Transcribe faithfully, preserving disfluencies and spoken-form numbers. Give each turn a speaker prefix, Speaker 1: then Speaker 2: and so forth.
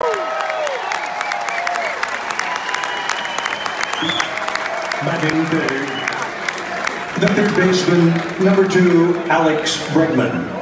Speaker 1: Batting third, the third baseman, number two, Alex Bregman.